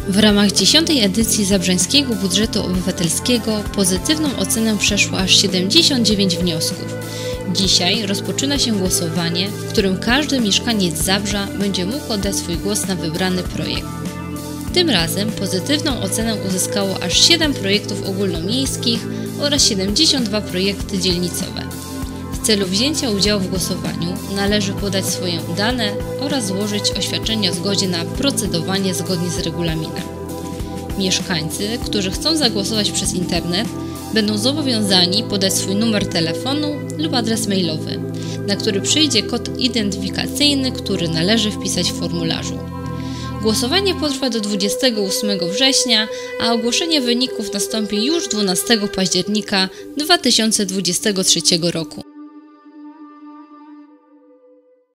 W ramach 10. edycji Zabrzańskiego Budżetu Obywatelskiego pozytywną ocenę przeszło aż 79 wniosków. Dzisiaj rozpoczyna się głosowanie, w którym każdy mieszkaniec Zabrza będzie mógł oddać swój głos na wybrany projekt. Tym razem pozytywną ocenę uzyskało aż 7 projektów ogólnomiejskich oraz 72 projekty dzielnicowe. W celu wzięcia udziału w głosowaniu należy podać swoje dane oraz złożyć oświadczenie o zgodzie na procedowanie zgodnie z regulaminem. Mieszkańcy, którzy chcą zagłosować przez internet, będą zobowiązani podać swój numer telefonu lub adres mailowy, na który przyjdzie kod identyfikacyjny, który należy wpisać w formularzu. Głosowanie potrwa do 28 września, a ogłoszenie wyników nastąpi już 12 października 2023 roku.